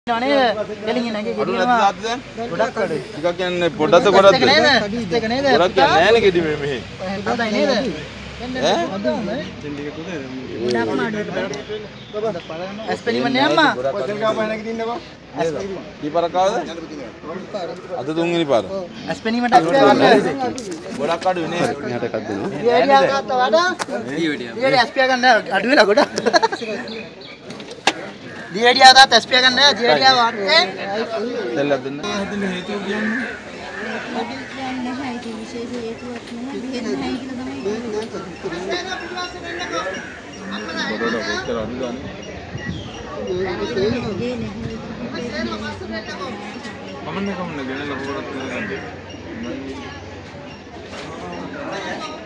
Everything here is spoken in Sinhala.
අනේ දෙලින් නැගේ ගෙඩියනවා ගොඩක් අඩු ටිකක් කියන්නේ පොඩ්ඩක් ගොඩක් නේද ඒක නේද ගොඩක් කියන්නේ නෑනේ ගෙඩි මෙහෙ හදයි නේද ඇස්පෙනිමන්නේ අම්මා කොතන ගාපහන කිදින්නකෝ කීපාරක් ආවද අද තුන්වෙනි පාර ඇස්පෙනිමට ඇස්පෙනිම ගොඩක් අඩු නේ මෙහාට එකක් දෙනවා ඊඩියා ගත්තා වඩා ඊඩියා ඇස්පියා ගන්න අඩු වෙලා ගොඩක් ඊඩියා දාත් ඇස්පියා ගන්න ඊඩියා වාටේ දෙල්ලක් දෙන්න හදින්න හේතුව කියන්නේ නැහැ ඒක විශේෂ හේතුවක් නෙමෙයි බෙහෙත් නැහැ කියලා තමයි බඩට කොච්චර අඩුදානේ කමන්න ගෙනලා පොරක්